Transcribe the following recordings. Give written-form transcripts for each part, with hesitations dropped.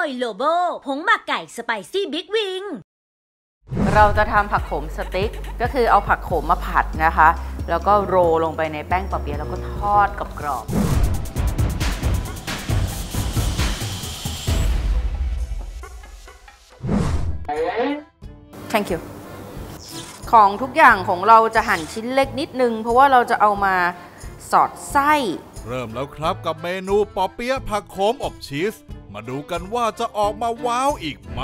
ยโลโบผงหมักไก่สไปซี่บิ๊กวิงเราจะทำผักโขมสติ๊กก็คือเอาผักโขมมาผัดนะคะแล้วก็โรลลงไปในแป้งปอเปี๊ยะแล้วก็ทอดกรอบๆ Thank you ของทุกอย่างของเราจะหั่นชิ้นเล็กนิดนึงเพราะว่าเราจะเอามาสอดไส้เริ่มแล้วครับกับเมนูปอเปี๊ยะผักโขมอบชีสมาดูกันว่าจะออกมาว้าวอีกไหม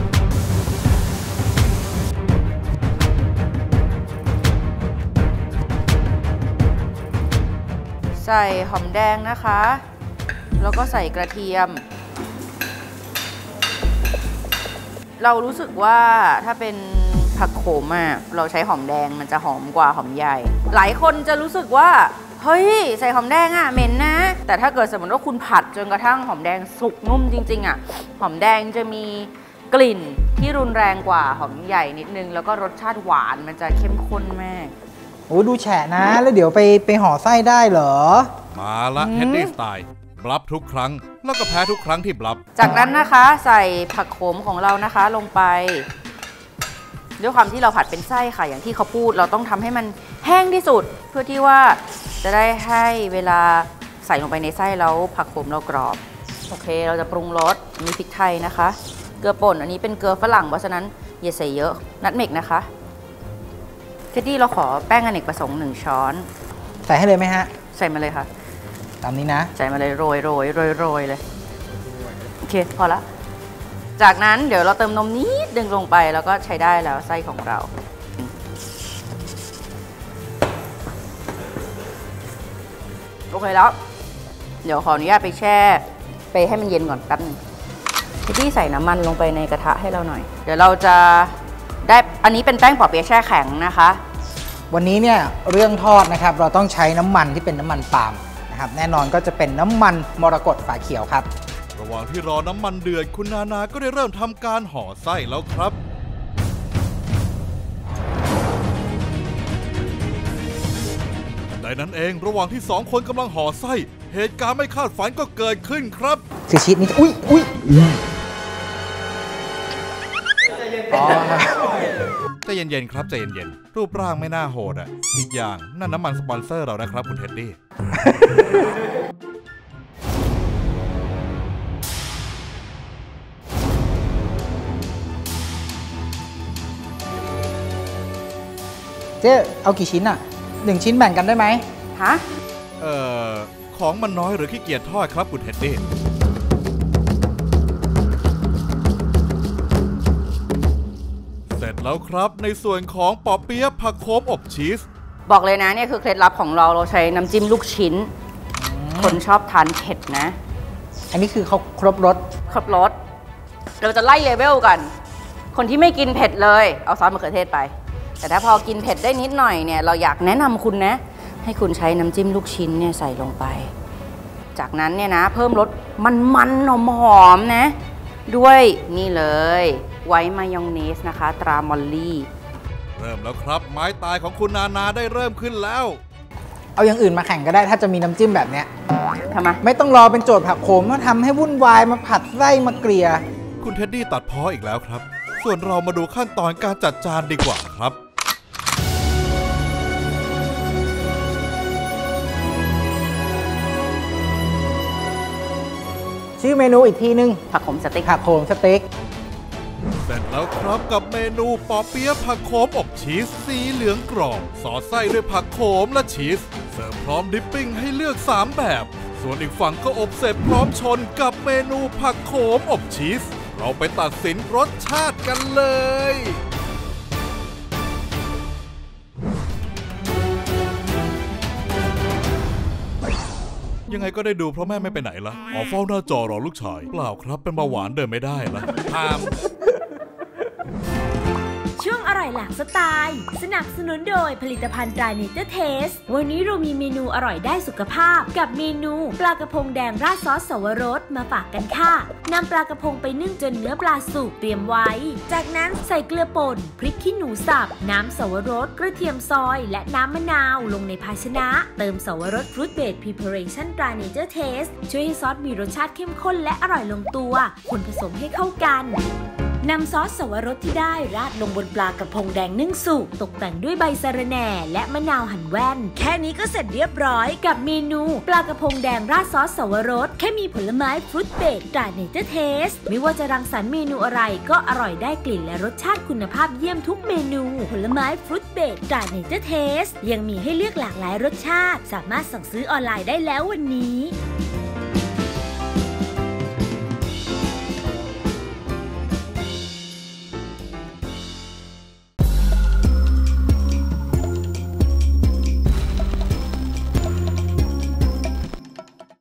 ใส่หอมแดงนะคะแล้วก็ใส่กระเทียมเรารู้สึกว่าถ้าเป็นผักโขมเราใช้หอมแดงมันจะหอมกว่าหอมใหญ่หลายคนจะรู้สึกว่าเฮ้ยใส่หอมแดงเหม็นนะแต่ถ้าเกิดสมมติว่าคุณผัดจนกระทั่งหอมแดงสุกนุ่มจริงๆหอมแดงจะมีกลิ่นที่รุนแรงกว่าหอมใหญ่นิดนึงแล้วก็รสชาติหวานมันจะเข้มข้นมากโอ้ดูแฉะนะแล้วเดี๋ยวไปห่อไส้ได้เหรอมาละเฮดดี้สไตล์บลับทุกครั้งแล้วก็แพ้ทุกครั้งที่บลับจากนั้นนะคะใส่ผักโขมของเรานะคะลงไปด้วยความที่เราผัดเป็นไส้ค่ะอย่างที่เขาพูดเราต้องทำให้มันแห้งที่สุดเพื่อที่ว่าจะได้ให้เวลาใส่ลงไปในไส้แล้วผักโขมเรากรอบโอเคเราจะปรุงรสมีพริกไทยนะคะเกลือป่นอันนี้เป็นเกลือฝรั่งเพราะฉะนั้นอย่าใส่เยอะนัทเมกนะคะเจดดี้เราขอแป้งอเนกประสงค์1 ช้อนใส่ให้เลยไหมฮะใส่มาเลยค่ะตามนี้นะใส่มาเลยโรยเลยโอเคพอละจากนั้นเดี๋ยวเราเติมนมนิดนึงลงไปแล้วก็ใช้ได้แล้วไส้ของเราโอเคแล้วเดี๋ยวขออนุญาตไปแช่ไปให้มันเย็นก่อนแป๊บนึงที่ใส่น้ำมันลงไปในกระทะให้เราหน่อยเดี๋ยวเราจะได้อันนี้เป็นแป้งปอเปี๊ยะแช่แข็งนะคะวันนี้เนี่ยเรื่องทอดนะครับเราต้องใช้น้ำมันที่เป็นน้ำมันปาล์มนะครับแน่นอนก็จะเป็นน้ำมันมรกตฝาเขียวครับระหว่างที่รอน้ำมันเดือดคุณนานาก็ได้เริ่มทำการห่อไส้แล้วครับในนั้นเองระหว่างที่2 คนกำลังห่อไส้เหตุการณ์ไม่คาดฝันก็เกิดขึ้นครับคือชีสนี้อุ้ยใจเย็นๆครับใจเย็นๆรูปร่างไม่น่าโหดอีกอย่างนั่นน้ำมันสปอนเซอร์เรานะครับคุณเท็ดดี้เจ๊เอากี่ชิ้น1 ชิ้นแบ่งกันได้ไหมฮะของมันน้อยหรือขี้เกียจทอดครับคุณเท็ดดี้เสร็จแล้วครับในส่วนของปอเปี๊ยะผักโขมอบชีสบอกเลยนะเนี่ยคือเคล็ดลับของเราใช้น้ำจิ้มลูกชิ้นคนชอบทานเผ็ดนะอันนี้คือเขาครบรสเราจะไล่เลเวลกันคนที่ไม่กินเผ็ดเลยเอาซอสมะเขือเทศไปแต่ถ้าพอกินเผ็ดได้นิดหน่อยเนี่ยเราอยากแนะนำคุณนะให้คุณใช้น้ำจิ้มลูกชิ้นเนี่ยใส่ลงไปจากนั้นเนี่ยนะเพิ่มรสมันหอมๆนะด้วยนี่เลยไวท์มายองเนสนะคะตรามอลลี่เริ่มแล้วครับไม้ตายของคุณนานาได้เริ่มขึ้นแล้วเอาอย่างอื่นมาแข่งก็ได้ถ้าจะมีน้ำจิ้มแบบเนี้ยทำไมไม่ต้องรอเป็นโจทย์ผักโขมมาทำให้วุ่นวายมาผัดไส้มาเกลี่ยคุณเท็ดดี้ตัดพ้ออีกแล้วครับส่วนเรามาดูขั้นตอนการจัดจานดีกว่าครับชื่อเมนูอีกทีนึงผักโขมสเต็กผักโขมสเต็กเสร็จแล้วครับกับเมนูปอเปี๊ยะผักโขมอบชีสสีเหลืองกรอบสอดไส้ด้วยผักโขมและชีสเสิร์ฟพร้อมดิปปิ้งให้เลือก3 แบบส่วนอีกฝั่งก็อบเสร็จพร้อมชนกับเมนูผักโขมอบชีสเราไปตัดสินรสชาติกันเลยยังไงก็ได้ดูเพราะแม่ไม่ไปไหนละเฝ้าหน้าจอรอลูกชายเปล่าครับเป็นเบาหวานเดินไม่ได้ละช่วงอร่อยหลากสไตล์สนับสนุนโดยผลิตภัณฑ์ตราเนเจอร์เทสวันนี้เรามีเมนูอร่อยได้สุขภาพกับเมนูปลากระพงแดงราดซอสสวรสมาฝากกันค่ะนำปลากระพงไปนึ่งจนเนื้อปลาสุกเตรียมไว้จากนั้นใส่เกลือป่นพริกขี้หนูสับน้ำสวรสกระเทียมซอยและน้ำมะนาวลงในภาชนะเติมสวรสฟรุตเบสพรีเพาเรชั่นตราเนเจอร์เทสช่วยให้ซอสมีรสชาติเข้มข้นและอร่อยลงตัวคนผสมให้เข้ากันนำซอสสวรสที่ได้ราดลงบนปลากระพงแดงนึ่งสุกตกแต่งด้วยใบสะระแหน่และมะนาวหั่นแว่นแค่นี้ก็เสร็จเรียบร้อยกับเมนูปลากระพงแดงราดซอสสวรสแค่มีผลไม้ฟรุตเบสตราเนเจอร์เทสไม่ว่าจะรังสรรค์เมนูอะไรก็อร่อยได้กลิ่นและรสชาติคุณภาพเยี่ยมทุกเมนูผลไม้ฟรุตเบสตราเนเจอร์เทสยังมีให้เลือกหลากหลายรสชาติสามารถสั่งซื้อออนไลน์ได้แล้ววันนี้